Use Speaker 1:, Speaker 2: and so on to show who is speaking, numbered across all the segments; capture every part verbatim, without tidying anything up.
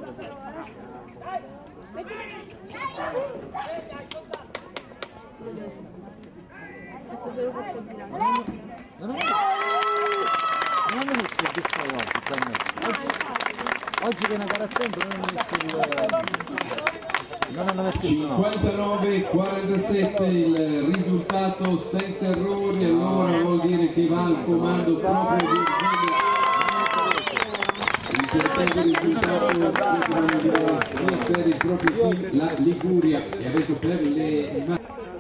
Speaker 1: Non hanno messo il disco oggi, oggi che è una gara a tempo non hanno messo il non hanno messo il
Speaker 2: cinquantanove quarantasette il risultato senza errori, allora vuol dire che va al comando proprio di importante risultato sia per il proprio team la Liguria e adesso per le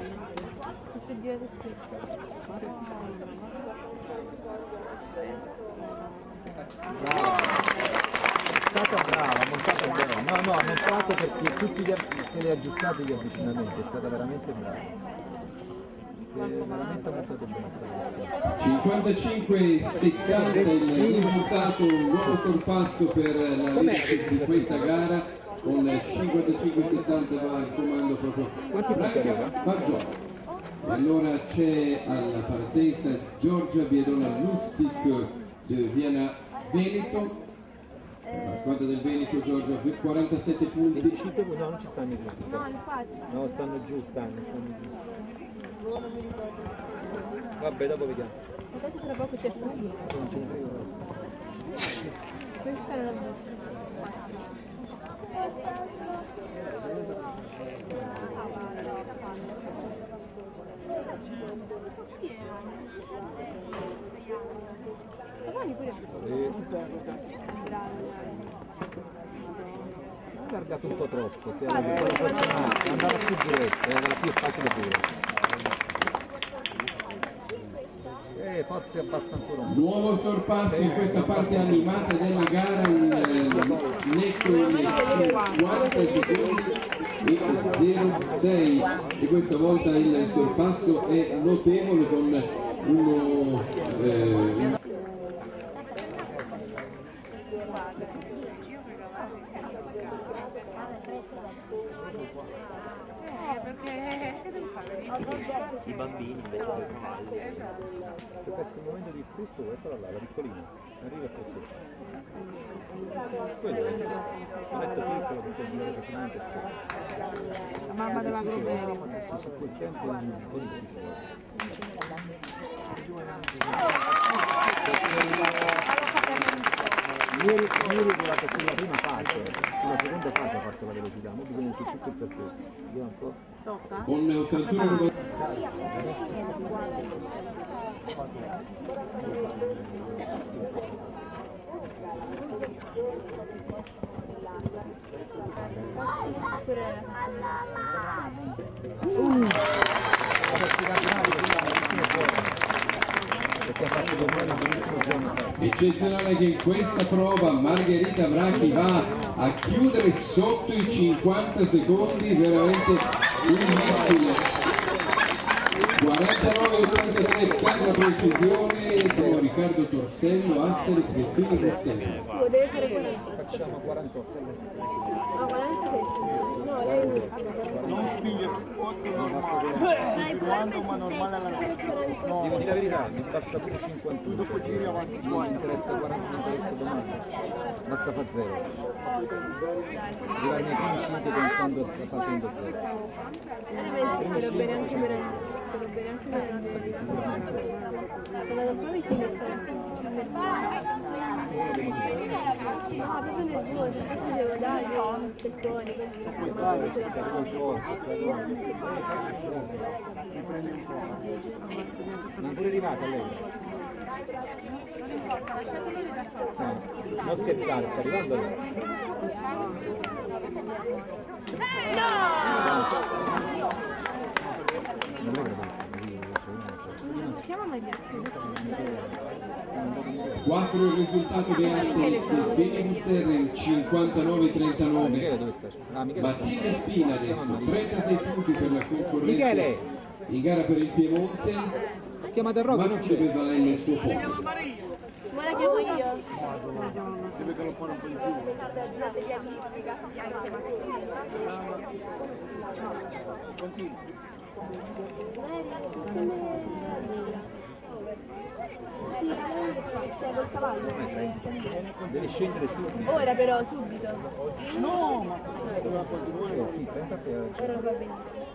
Speaker 1: è stata brava, ha montato bene, no no ha montato perché tutti gli, se li ha aggiustati gli avvicinamenti, è stata veramente brava, si è veramente montato bene.
Speaker 2: cinquantacinque settanta il risultato, un nuovo sorpasso per la Liguria di questa gara con cinquantacinque settanta va al comando proprio Braga Fagioli. Allora c'è alla partenza Giorgia Biedona Lustig di Viana Veneto, la squadra del Veneto. Giorgia quarantasette punti.
Speaker 1: venticinque, no, non ci stanno i punti. No, infatti. No, stanno giù, stanno, stanno giù. Non mi ricordo. Vabbè, dopo vediamo.
Speaker 3: Adesso tra poco c'è freddo.
Speaker 1: Non ce ne frega.
Speaker 3: Questa è la nostra.
Speaker 1: Ha allargato un po' troppo, si era andava più diretto, era più facile pure. E forse abbassa ancora un po'.
Speaker 2: Nuovo sorpasso in questa parte animata della gara, un netto di cinquanta secondi e zero sei e questa volta il sorpasso è notevole con uno eh,
Speaker 4: i bambini invece dei cavalli.
Speaker 3: Esatto.
Speaker 1: Per questo momento di flusso, eccola là, la piccolina, arriva su su. Quello è giusto, un letto piccolo perché girare facilmente sta.
Speaker 3: La mamma della Groveri.
Speaker 1: Su quel tempo è un po' difficile. Ieri, ieri è arrivato sulla prima fase, sulla seconda fase ha fatto la velocità, ora bisogna su tutto il percorso. Vediamo un po'.
Speaker 2: con ottantuno
Speaker 1: Uh, perché ha fatto due buoni l'ultimo giorno.
Speaker 2: eccezionale che in questa prova Margherita Brachi va a chiudere sotto i cinquanta secondi, veramente un missile. quarantanove trentatré per la precisione con Riccardo Torsello, Asterix e Filippo Costello.
Speaker 1: Facciamo quarantotto.
Speaker 3: Ah, quarantasette. No, lei
Speaker 5: Non spiglio, ma normale alla
Speaker 1: Devo dire la verità, mi basta pure cinquantuno. Dopo giri avanti. Non mi interessa quaranta, mi interessa domani. Basta fa zero. Guadagna qui in cinque pensando sta facendo zero.
Speaker 3: spero bene anche per spero bene anche per sicuramente. Sono da fuori che ah, proprio nel due, adesso devo dare un settore,
Speaker 1: Dai, sta qualcosa, sta non è pure arrivata lei? No, non scherzare, sta arrivando lei? Non è vero.
Speaker 2: quattro il risultato di Asterix e Filibuster in cinquantanove trentanove. Matilde Spina adesso, trentasei punti per la concorrenza.
Speaker 1: Michele!
Speaker 2: In gara per il Piemonte,
Speaker 1: Chiamate a Rocco, non c'è.
Speaker 2: Marco va nel suo posto.
Speaker 3: Guarda che vuoi io.
Speaker 5: Si vede che lo pone un po' di più. Continua.
Speaker 3: Sì, c'è col cavallo.
Speaker 1: Deve scendere subito.
Speaker 3: Ora però, subito.
Speaker 5: No, ma
Speaker 1: Cioè, sì, trentasei ore.
Speaker 3: Ora va bene.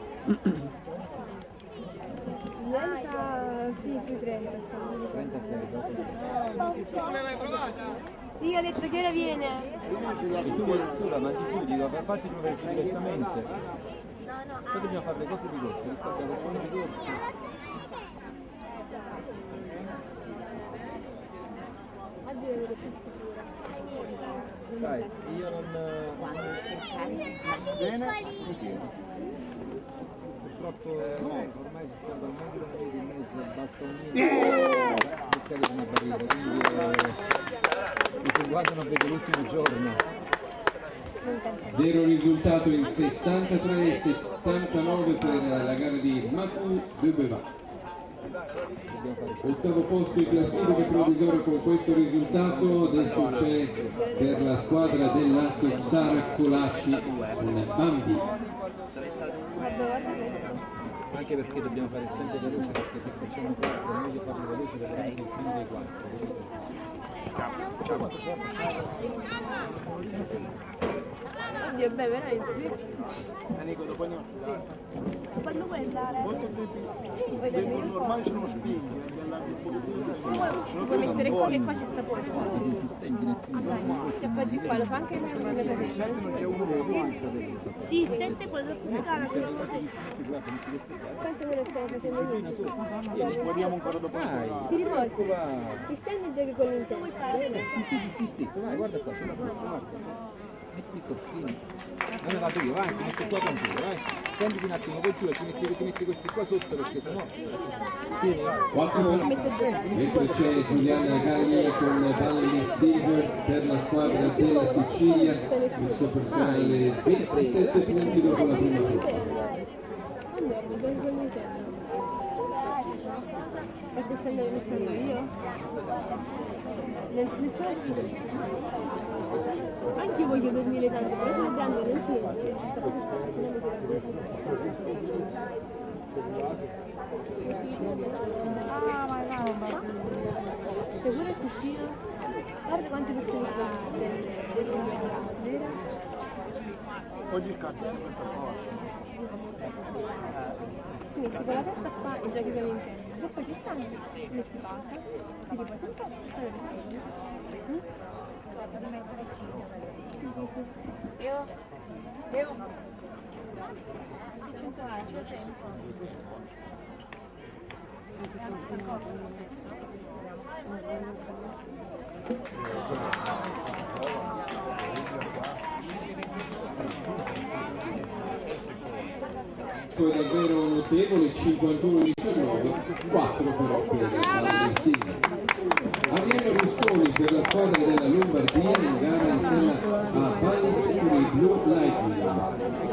Speaker 3: trenta, sì, sui trenta.
Speaker 1: trentasei, dopo.
Speaker 3: Sì, ho detto che ora viene.
Speaker 1: E tu, tu la mangi su, dico, fatti provare su direttamente. Poi dobbiamo fare le cose di corsa, riscaldiamo il fondo di corsa.
Speaker 3: Oggi devo vedere più sicura.
Speaker 1: Sai, io non...
Speaker 5: bene?
Speaker 1: Purtroppo eh, ormai ci siamo talmente venuti in mezzo, basta un minuto, buttare una barriera, quindi eh, mi fin quando non vedo l'ultimo giorno.
Speaker 2: Zero risultato in sessantatré settantanove per la gara di Maku Dubeva. Ottavo posto in classifica provvisoria con questo risultato. Adesso c'è per la squadra del Lazio Sara Colacci con Bambi.
Speaker 1: Anche perché dobbiamo fare il tempo veloce, perché se facciamo forza è meglio farlo veloce per avere il primo dei quattro.
Speaker 3: Oddio, beh, veramente.
Speaker 5: Enrico, dopo andiamo.
Speaker 3: Quando vuoi andare?
Speaker 5: Molto tempo normale sono uno spigno,
Speaker 3: Puoi mettere qua che qua ci sta posto.
Speaker 1: Ti stendi un attimo.
Speaker 3: Se poi di qua lo fa anche se non è vedere.
Speaker 5: non c'è uno per quattro.
Speaker 3: Sì, sette quello della scala.
Speaker 1: Per le cose di scienti, guarda, metti questo qua.
Speaker 3: Quanto me lo stiamo facendo
Speaker 1: Cittadina
Speaker 3: io?
Speaker 1: sopra.
Speaker 5: Guardiamo ancora dopo.
Speaker 1: Vai,
Speaker 3: Ti riposi?
Speaker 1: ecco là.
Speaker 3: Ti stendi e giochi con l'insieme.
Speaker 1: Ti siedi di stesso, vai, guarda qua, c'è la forza, guarda. Metti il coschino. Dove vado io, vai, ti metto qua con giù, vai. Stenditi un attimo poi giù e ti metti, ti metti questi qua sotto perché sennò. Tieni, vai.
Speaker 2: quattro. Mentre c'è Giuliana Gaglia con Balli Silver per la squadra della Sicilia, il suo personale ventisette punti dopo la prima prova.
Speaker 3: Quando ero? Dove sono interno? Perché sto andando a io? Nessuno video. Anche io voglio dormire tanto, però sono grande, non ci ah, ma no, ma c'è pure il cuscino. Guarda quanti cuscini sono.
Speaker 5: Oggi scatto sempre per forza.
Speaker 3: Metti con la testa qua e giochi con l'interno. Se poi ti stanchi, metti pausa, ti riposi un po' e poi lo Io? Io?
Speaker 2: Poi davvero notevole, cinquantuno diciannove, quattro però per la squadra del Silva. Arianna Rusconi per la squadra della Lombardia in gara insieme a Vallis con i Blue Lightning.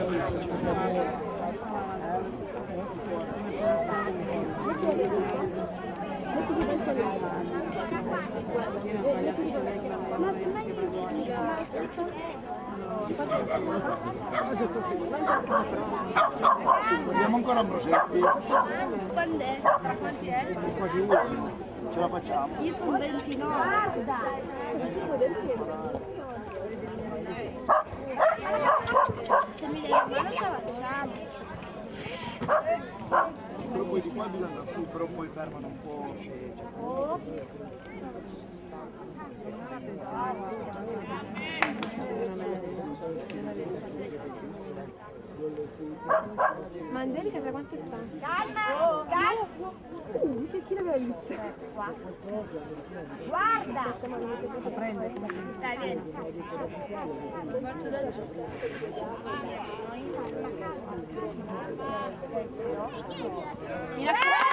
Speaker 5: Guardiamo ancora Ambrosetti.
Speaker 3: Quando è? Quanti è?
Speaker 5: Quasi uno. Ce la facciamo.
Speaker 3: Io sono ventinove. Dai. Se mi dai la mano ce la facciamo.
Speaker 5: Però poi di qua bisogna su, però poi fermano un po'.
Speaker 3: Ma Angelica da quanto sta? Calma! Calma! Uh, che chi l'aveva visto? Guarda! Prende. Dai, vieni. Porto da giù. Mi raccomando!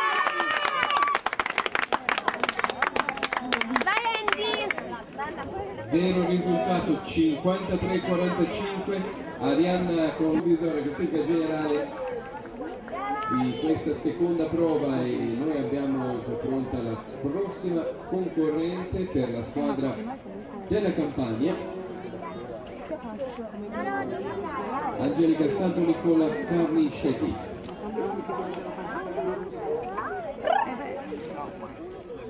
Speaker 3: Vai Andy!
Speaker 2: Zero risultato, cinquantatré quarantacinque. Arianna con un visore classifica generale di questa seconda prova e noi abbiamo già pronta la prossima concorrente per la squadra della Campania. Angelica Santo Nicola Carniscetti.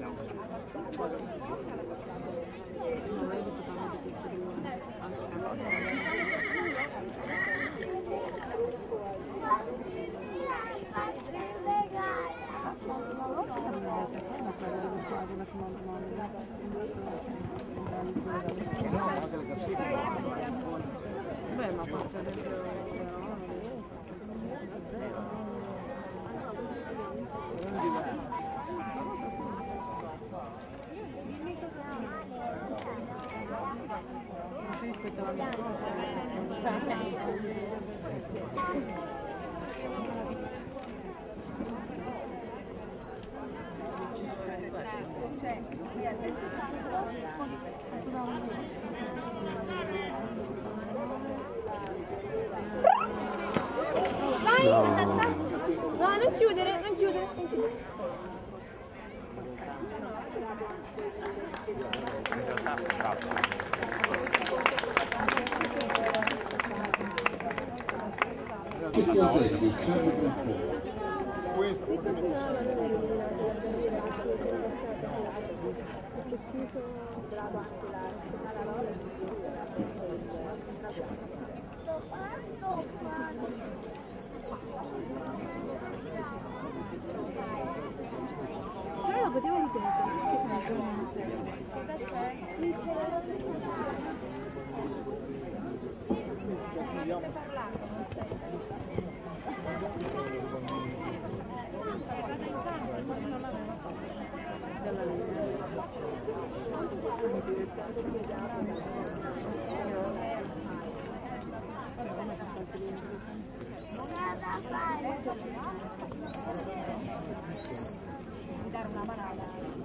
Speaker 6: Beh, ma parte del rispetto alla mia
Speaker 3: Vai! No, non chiudere, non chiudere.
Speaker 2: Ceccoselli, Charlie Graffo.
Speaker 3: Però lo potevo ripetere. Dare una manata.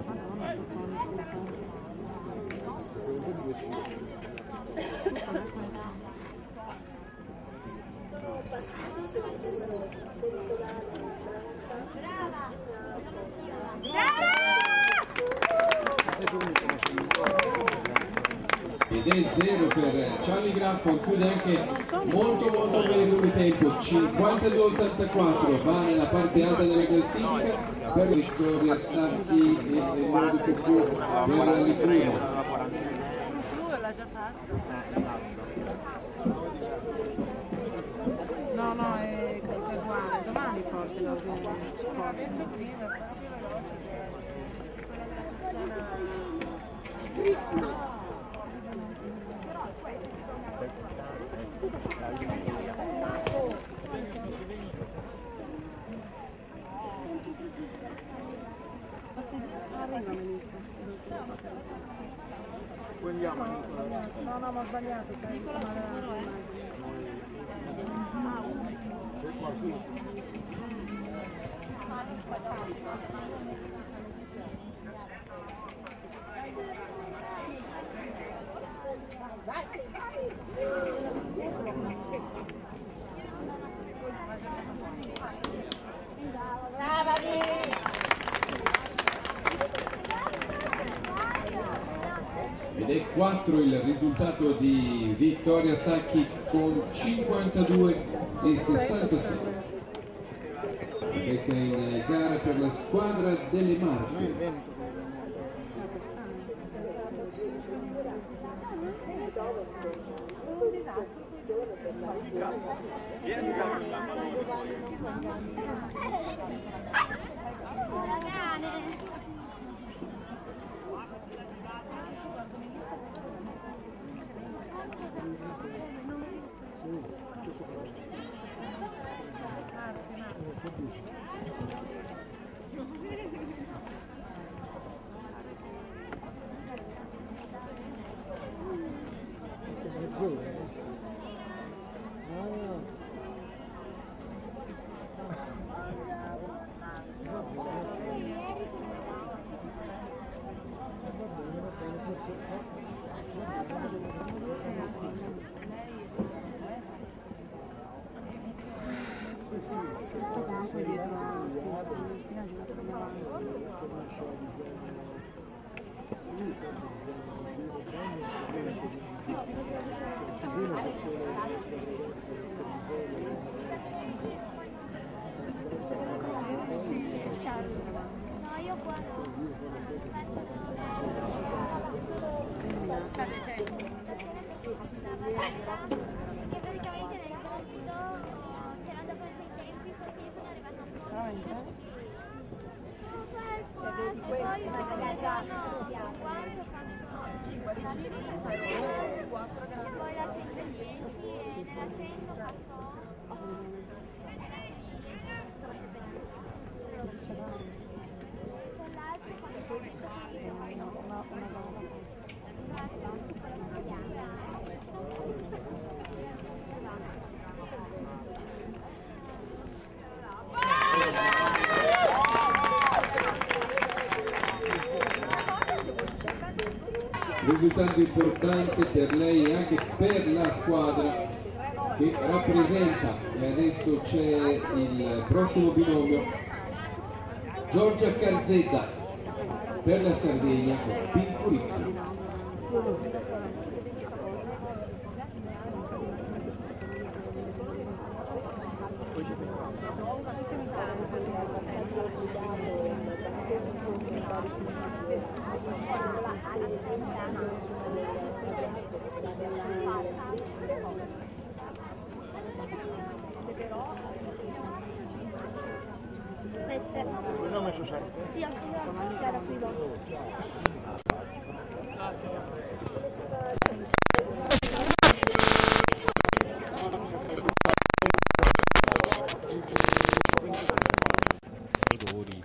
Speaker 2: Ed è zero per Charlie Graffo, chiude anche molto molto bene come tempo, cinquantadue ottantaquattro, va nella parte alta della classifica per Vittoria Sacchi e Lodi Cocco per la Liguria.
Speaker 6: l'ha già fatto. No, no, è casuale, domani forse lo
Speaker 3: Cristo!
Speaker 5: Poi andiamo.
Speaker 6: No, no, ma ho sbagliato, sai,
Speaker 2: Ed è quattro il risultato di Vittoria Sacchi con cinquantadue e sessantasei. Becca in gara per la squadra delle Marche.
Speaker 7: io qua no. Perché praticamente nel compito c'erano da questi tempi, solo che io sono arrivata un po'. Poi magari no, quattro fanno cinque vicini, quattro e poi la centodieci e nella cento fatto quell'altro fatto
Speaker 2: Risultato importante per lei e anche per la squadra che rappresenta, e adesso c'è il prossimo binomio, Giorgia Carzetta per la Sardegna con Pincuricchio.
Speaker 5: Cosa ho messo sette?
Speaker 7: sì, anche io c'era qui dopo.
Speaker 8: Odori.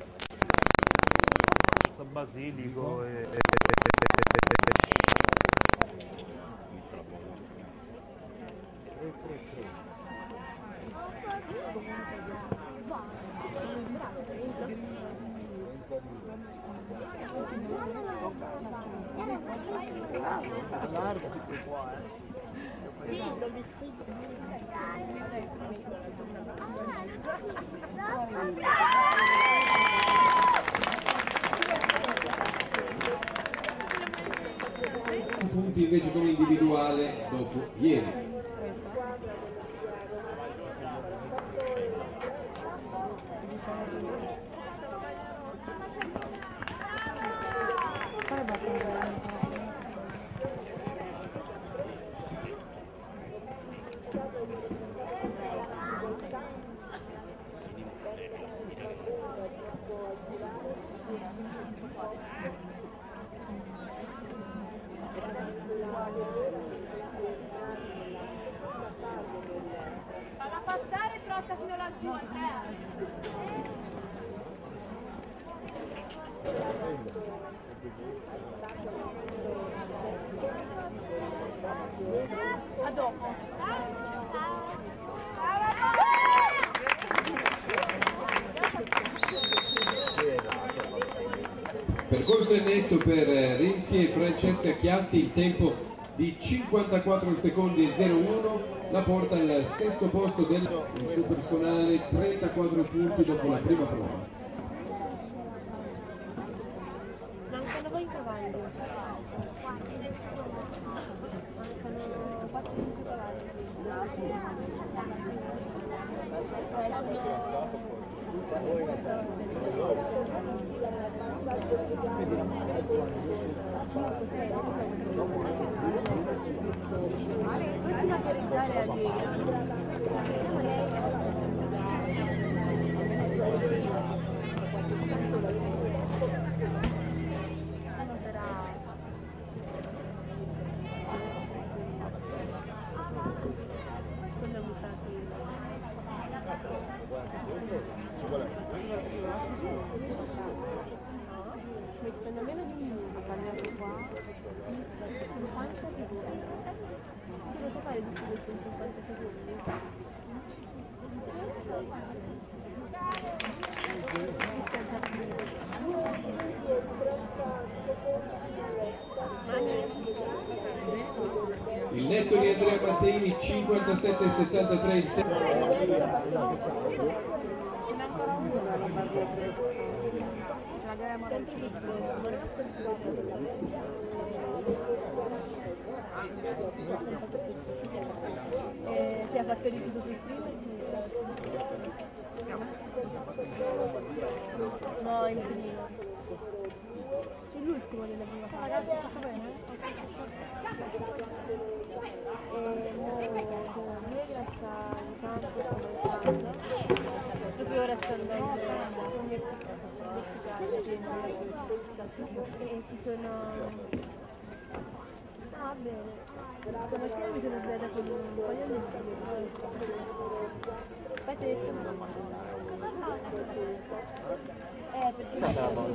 Speaker 8: Basilico e
Speaker 5: Allargati qui qua, eh.
Speaker 7: Sì, lo vestito.
Speaker 2: Punti invece come individuale dopo ieri.
Speaker 3: Falla passare e trotta fino laggiù a terra. A dopo.
Speaker 2: Percorso è netto per Rimsky e Francesca Chiatti, il tempo di cinquantaquattro secondi e zero uno, la porta al sesto posto del suo personale, trentaquattro punti dopo la prima prova.
Speaker 3: Mancano voi cavalli. Mancano quattro cavalli. Puoi materializzare a mettendo meno di un minuto a parlare qua, cinquanta secondi. Devo fare tutti questi cinquanta secondi.
Speaker 2: Il netto di Andrea Matteini cinquantasette e settantatré il tempo.
Speaker 3: Eh, si è fatto rifiuto sul primo e no, in primo. Sull'ultimo della prima fase. Ragazzi, tutto bene? E Negra sta in campo proprio ora sta andando e ci sono... Ah, bene. Stamattina mi sono svegliata con un paio di stili. Poi ti ho detto eh, perché non c'è qua,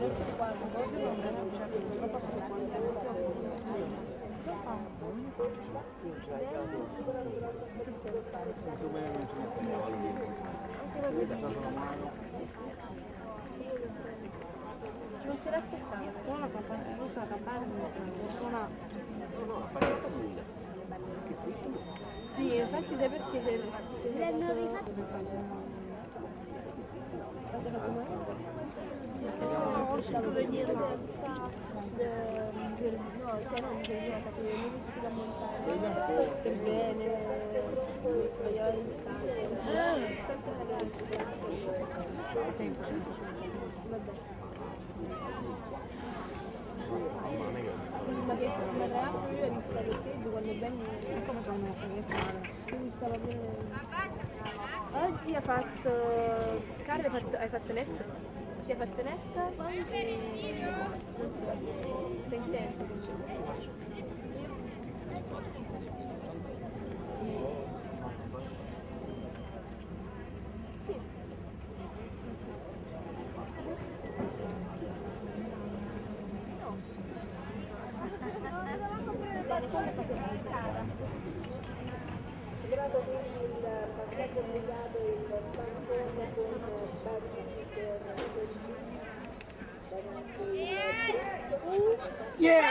Speaker 3: non si era aspettato.
Speaker 6: Però la campana, non so, la campana non suona.
Speaker 3: Sì, infatti sai perché se...
Speaker 7: L'hanno rifatto.
Speaker 3: No, stavo vedendo no, cioè non giornata che non riuscito a montare per bene, poi ho ma che ma tra l'altro io ho visto le piedi quando Benny come quando quindi stava bene. Oggi ha fatto Carlo hai fatto, hai fatto netto? Ci hai fatto netto? E sei in tempo.
Speaker 6: Yeah!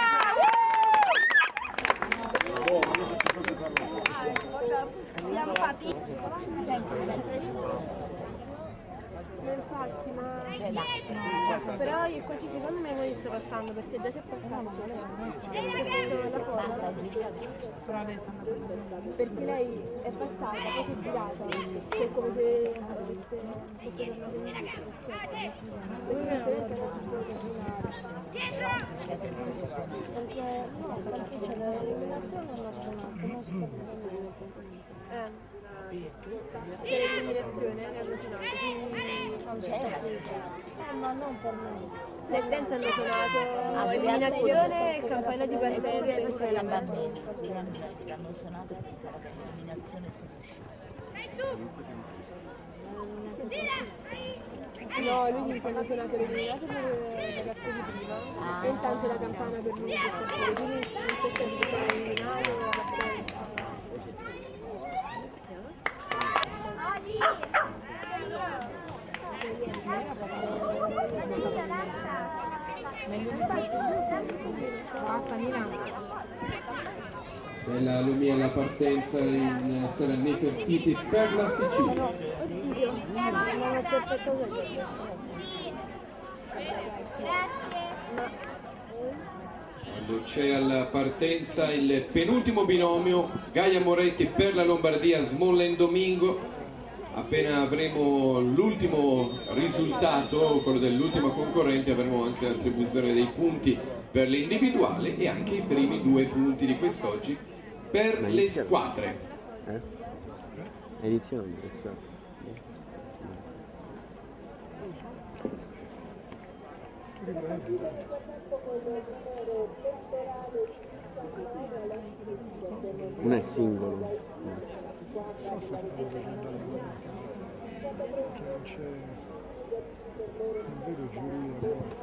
Speaker 7: Abbiamo fatto sempre, sempre scuola.
Speaker 3: Infatti, ma però io quasi secondo me voi sto passando perché già c'è passato
Speaker 6: Però adesso
Speaker 3: perché lei è passata, poi si è girata, cioè come se avesse fosse tornato indietro, perché no, perché c'è l'eliminazione non ha suonato, non si capiva. C'è l'eliminazione, ne hanno suonato, quindi non c'era. Eh, ma non per me. Nel senso hanno suonato eliminazione e campana di partenza insieme.
Speaker 8: La bambina, l'hanno suonato e pensava che l'eliminazione sia uscita.
Speaker 3: No, lui dice che hanno suonato l'eliminato per il ragazzo di prima e intanto la campana per lui, quindi non c'è tempo per eliminare la partenza.
Speaker 6: basta Milano.
Speaker 2: Se la Lumia la partenza in sarà Nefertiti per la Sicilia.
Speaker 3: Oddio, non c'è aspetta così.
Speaker 2: Quando c'è alla partenza il penultimo binomio, Gaia Moretti per la Lombardia, Smollen Domingo. Appena avremo l'ultimo risultato, quello dell'ultima concorrente, avremo anche l'attribuzione dei punti per l'individuale e anche i primi due punti di quest'oggi per le squadre.
Speaker 9: Eh? Edizione interessante. Uno è singolo.
Speaker 5: Non so se stanno facendo le cose perché non c'è, non vedo giuria.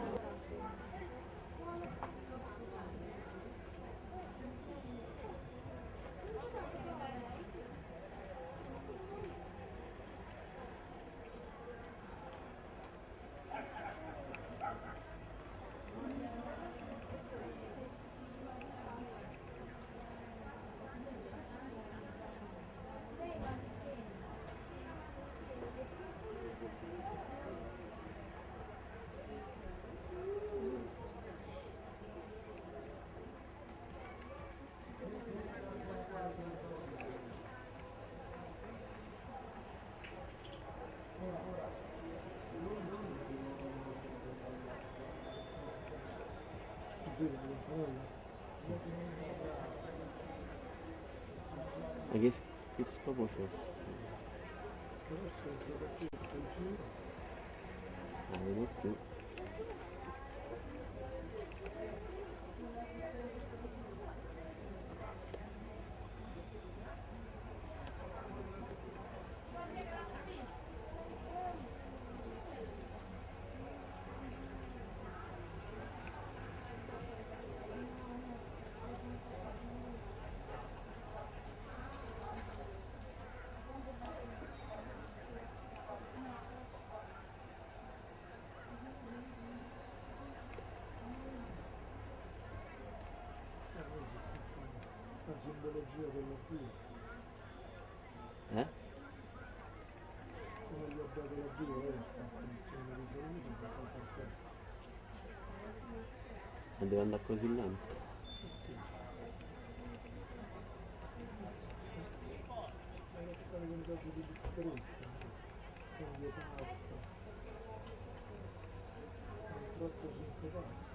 Speaker 9: Ma che, che scopo c'è?
Speaker 5: Adesso gioca più il giro.
Speaker 9: Non vedo più.
Speaker 5: La simbologia della Dio,
Speaker 9: Eh?
Speaker 5: come gli ha dato la Dio, lei ha fatto insieme di salute per far perfetto.
Speaker 9: Ma deve andare così lento?
Speaker 5: Sì. Deve fare un po' di differenza, cambia pasta, non troppo sincopato.